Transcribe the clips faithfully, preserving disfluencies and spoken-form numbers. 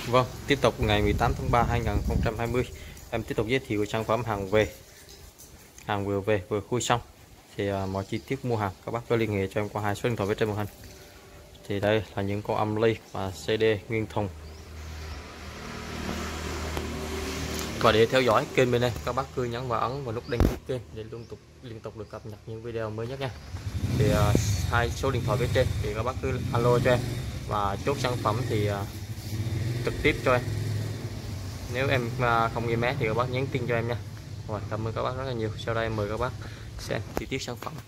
Vâng, tiếp tục ngày mười tám tháng ba hai nghìn không trăm hai mươi, em tiếp tục giới thiệu sản phẩm hàng về. Hàng vừa về vừa khui xong. Thì uh, mọi chi tiết mua hàng các bác có liên hệ cho em qua hai số điện thoại bên trên màn hình. Thì đây là những con âm ly và xê đê nguyên thùng. Và để theo dõi kênh bên đây, các bác cứ nhấn vào ấn vào nút đăng ký kênh để liên tục liên tục được cập nhật những video mới nhất nha. Thì uh, hai số điện thoại bên trên thì các bác cứ alo cho em và chốt sản phẩm thì uh, trực tiếp cho em. Nếu em không nghe máy thì các bác nhắn tin cho em nha. Rồi, cảm ơn các bác rất là nhiều. Sau đây em mời các bác xem chi tiết sản phẩm.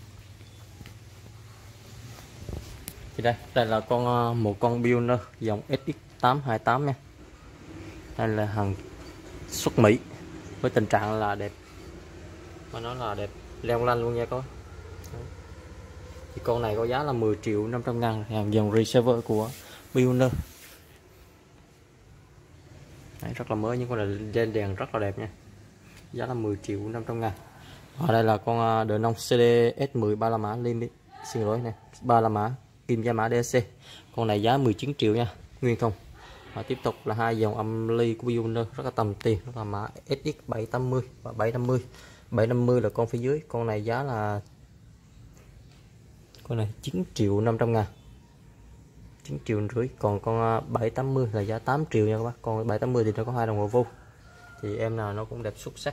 Thì đây, đây là con một con Pioneer dòng ét ích tám hai tám nha. Đây là hàng xuất Mỹ với tình trạng là đẹp, mà nó là đẹp leo lanh luôn nha các bác. Thì con này có giá là mười triệu năm trăm ngàn, hàng dòng receiver của Pioneer. Đấy, rất là mới, những con này lên đèn rất là đẹp nha. Giá là mười triệu năm trăm ngàn. Ở đây là con đờ nông xê đê ét mười ba la mã limit, xin lỗi này, ba la mã kim giá mã đê xê. Con này giá mười chín triệu nha, nguyên thùng. Và tiếp tục là hai dòng âm ly của Pioneer rất là tầm tiền, đó là mã ét ích bảy tám mươi và bảy năm mươi. bảy năm mươi là con phía dưới, con này giá là con này chín triệu năm trăm ngàn, chín triệu rưỡi. Còn con bảy tám mươi là giá tám triệu nha các bác. Còn bảy tám mươi thì nó có hai đồng hồ vô. Thì em nào nó cũng đẹp xuất sắc.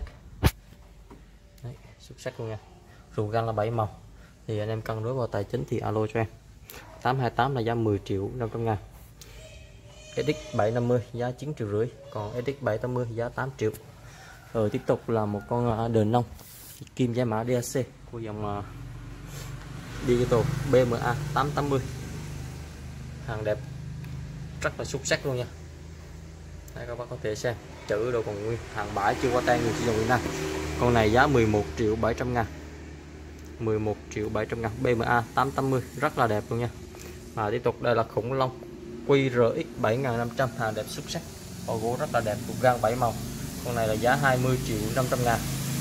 Đấy, xuất sắc luôn nha. Ruột gan là bảy màu. Thì anh em cân đối vào tài chính thì alo cho em. tám hai tám là giá mười triệu năm trăm ngàn. ét ích bảy năm mươi giá chín triệu rưỡi. Còn ét ích bảy tám mươi giá tám triệu. Rồi tiếp tục là một con đờn nông kim giá mã đê xê của dòng Digital bê em a tám tám mươi. Hàng đẹp rất là xuất sắc luôn nha. Đây, các bác có thể xem chữ đồ còn nguyên, hàng bãi chưa qua tay người sử dụng Việt Nam. Con này giá mười một triệu bảy trăm ngàn, mười một triệu bảy trăm ngàn, bê em a tám tám mươi, rất là đẹp luôn nha. Và tiếp tục đây là khủng long quy rờ ích bảy nghìn năm trăm, hàng đẹp xuất sắc, bộ gỗ rất là đẹp, cục gan bảy màu. Con này là giá hai mươi triệu năm trăm ngàn,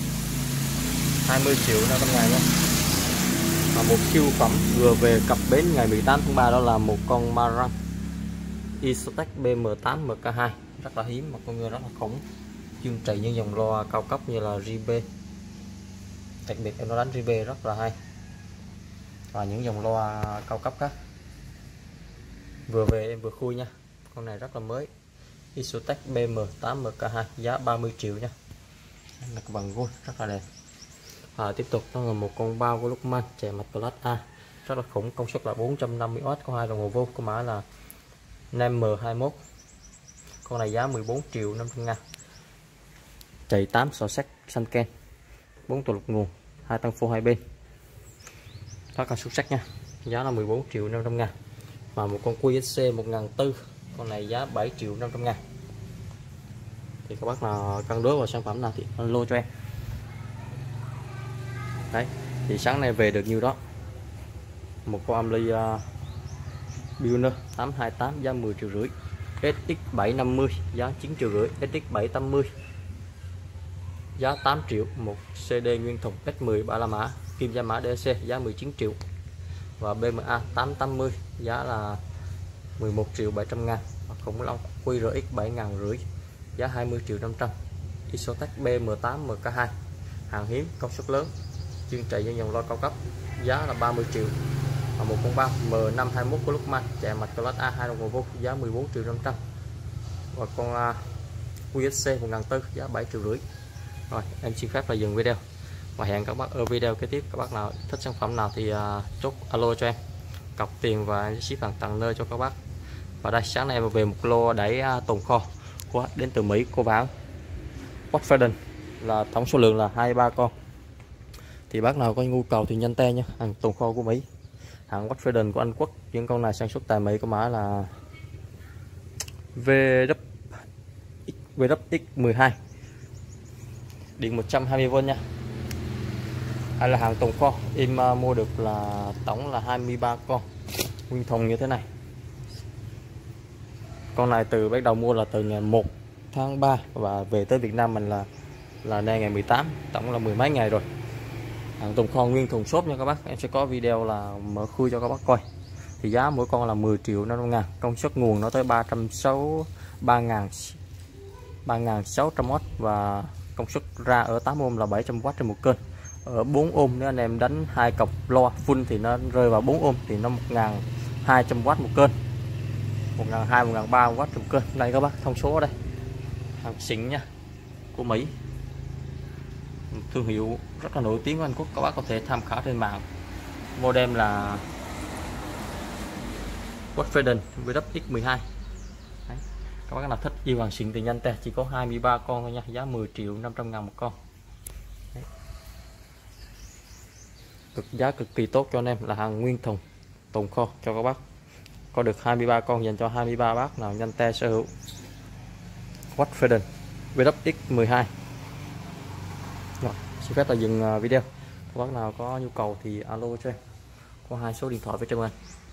hai mươi triệu năm trăm ngàn nha. Và một siêu phẩm vừa về cập bến ngày mười tám tháng ba, đó là một con Marantz Isotech bê em tám em ca hai, rất là hiếm mà con người rất là khủng, chuyên trị những dòng loa cao cấp như là giê bê, đặc biệt em nó đánh giê bê rất là hay, và những dòng loa cao cấp khác. Vừa về em vừa khui nha, con này rất là mới, Isotech bê em tám em ca hai, giá ba mươi triệu nha, mặt bằng gold rất là đẹp. À, tiếp tục đó là một con bao của Luckman chạy mạch Class A, rất là khủng, công suất là bốn trăm năm mươi oát, có hai đồng hồ vô, có mã là năm em hai mốt. Con này giá mười bốn triệu năm trăm ngàn, chạy tám sò sắt xanh ken, bốn tổ lục nguồn, hai tăng phô hai bên, rất là xuất sắc nha. Giá là mười bốn triệu năm trăm ngàn. Và một con quy ét xê một nghìn bốn trăm, con này giá bảy triệu năm trăm ngàn. Thì các bác nào cân đối vào sản phẩm nào thì alo cho em. Đấy, thì sáng nay về được nhiêu đó. Một con âm ly uh, Pioneer tám hai tám giá mười triệu rưỡi, ét ích bảy năm mươi giá chín triệu rưỡi, ét ích bảy tám mươi giá tám triệu, một xê đê nguyên thùng ét mười ba la mã kim giá mã đê xê giá mười chín triệu, và bê em a tám tám mươi giá là mười một triệu bảy trăm ngàn. Và khủng long quy rờ ích bảy nghìn rưỡi giá hai mươi triệu năm trăm. Isotech bê em tám em ca hai, hàng hiếm, công suất lớn, chuyên trị những dòng loa cao cấp, giá là ba mươi triệu. Và một con bao em năm hai mốt của Luckman chạy mạch Class A, hai đồng hồ vô, giá mười bốn triệu năm trăm. Và con uh, quy ét xê một nghìn bốn trăm giá bảy triệu rưỡi. Rồi em xin phép là dừng video và hẹn các bác ở video kế tiếp. Các bác nào thích sản phẩm nào thì uh, chốt alo cho em, cọc tiền và ship hàng tận nơi cho các bác. Và đây, sáng nay em về một lô đẩy uh, tồn kho của đến từ Mỹ của hãng Watforden, là tổng số lượng là hai mươi ba con. Thì bác nào có nhu cầu thì nhanh tay nhé, hàng tồn kho của Mỹ, hãng Watforden của Anh Quốc. Những con này sản xuất tại Mỹ, có mã là vê vê ích mười hai, điện một trăm hai mươi vôn nha. Hay là hàng tồn kho, em uh, mua được là tổng là hai mươi ba con nguyên thùng như thế này. Con này từ bắt đầu mua là từ ngày một tháng ba và về tới Việt Nam mình là là nay ngày mười tám, tổng là mười mấy ngày rồi. Hàng tồn kho nguyên thùng xốp nha các bác, em sẽ có video là mở khui cho các bác coi. Thì thì giá mỗi con là mười triệu năm trăm ngàn. Công suất nguồn nó tới ba trăm sáu ba ngàn ba nghìn sáu trăm oát và công suất ra ở tám ôm là bảy trăm oát trên một kênh. Ở bốn ôm nếu anh em đánh hai cọc loa full thì nó rơi vào bốn ôm thì nó một nghìn hai trăm oát một kênh, một nghìn hai trăm một nghìn ba trăm oát trên một kênh. Đây các bác, thông số ở đây, hàng xịn nha, của Mỹ, thương hiệu rất là nổi tiếng của Anh Quốc, các bác có thể tham khảo trên mạng. Model là Watforden vê kép ích mười hai. Đấy. Các bác nào thích yêu hàng xịn thì nhanh tay, chỉ có hai mươi ba con thôi nha, giá mười triệu năm trăm ngàn một con. Đấy. Cực giá cực kỳ tốt cho anh em, là hàng nguyên thùng tồn kho cho các bác. Có được hai mươi ba con dành cho hai mươi ba bác nào nhanh tay sở hữu Watforden vê kép ích mười hai. Rồi, xin phép là dừng video. Các bác nào có nhu cầu thì alo cho em, có hai số điện thoại với Trần Anh.